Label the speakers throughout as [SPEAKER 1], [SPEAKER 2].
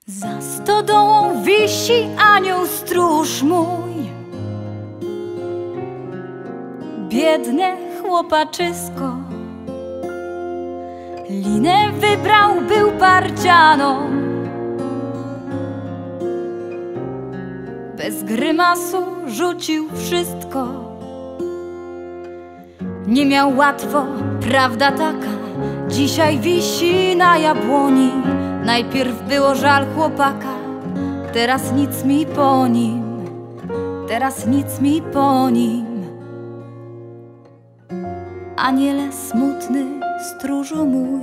[SPEAKER 1] Za stodołą wisi anioł stróż mój. Biedne chłopaczysko, linę wybrał, był parcianą. Bez grymasu rzucił wszystko. Nie miał łatwo, prawda taka, dzisiaj wisi na jabłoni. Najpierw było żal chłopaka, teraz nic mi po nim, teraz nic mi po nim. Aniele smutny, stróżu mój,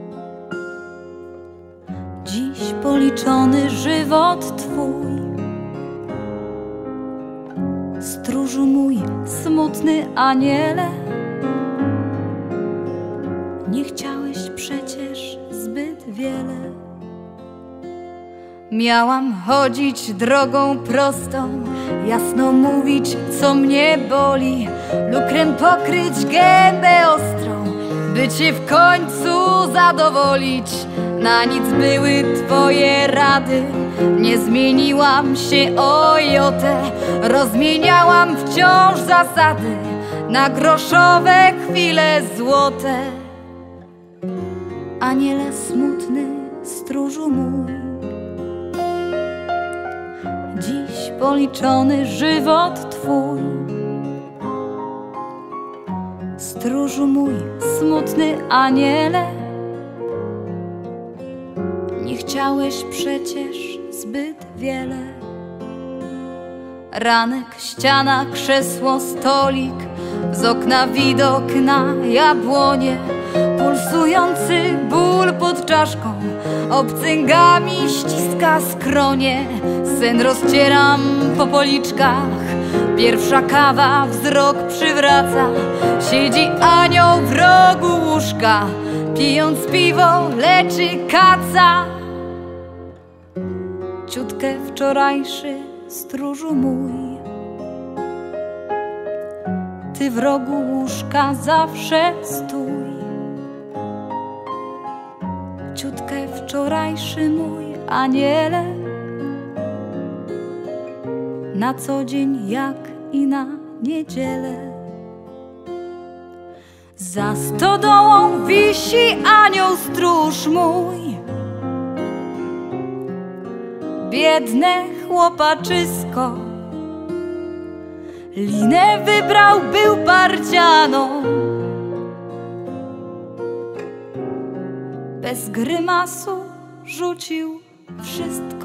[SPEAKER 1] dziś policzony żywot twój. Stróżu mój, smutny aniele, nie chciałeś przecież zbyt wiele. Miałam chodzić drogą prostą, jasno mówić, co mnie boli, lukrem pokryć gębę ostrą, by cię w końcu zadowolić. Na nic były twoje rady, nie zmieniłam się o jotę, rozmieniałam wciąż zasady na groszowe chwile złote. Aniele smutny, stróżu mój, dziś policzony żywot twój. Stróżu mój, smutny aniele, nie chciałeś przecież zbyt wiele. Ranek, ściana, krzesło, stolik, z okna widok na jabłonie, pulsujący ból pod czaszką, obcęgami ściska skronie. Sen rozcieram po policzkach, pierwsza kawa wzrok przywraca. Siedzi anioł w rogu łóżka, pijąc piwo leczy kaca. Ciutkę wczorajszy, stróżu mój, ty w rogu łóżka zawsze stój. Ciutkę wczorajszy mój aniele, na co dzień jak i na niedzielę. Za stodołą wisi anioł stróż mój. Biedne chłopaczysko, linę wybrał, był parcianą. Bez grymasu rzucił wszystko.